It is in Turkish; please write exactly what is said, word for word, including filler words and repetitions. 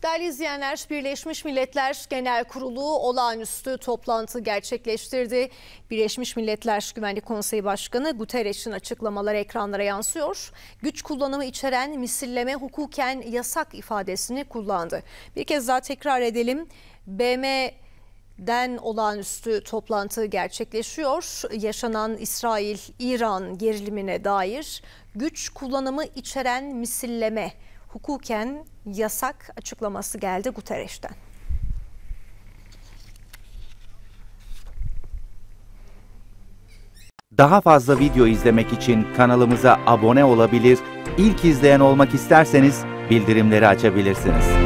Değerli izleyenler, Birleşmiş Milletler Genel Kurulu olağanüstü toplantı gerçekleştirdi. Birleşmiş Milletler Güvenlik Konseyi Başkanı Guterres'in açıklamaları ekranlara yansıyor. Güç kullanımı içeren misilleme hukuken yasak ifadesini kullandı. Bir kez daha tekrar edelim. B M'den olağanüstü toplantı gerçekleşiyor. Yaşanan İsrail-İran gerilimine dair güç kullanımı içeren misilleme hukuken yasak açıklaması geldi Guterres'ten. Daha fazla video izlemek için kanalımıza abone olabilir, ilk izleyen olmak isterseniz bildirimleri açabilirsiniz.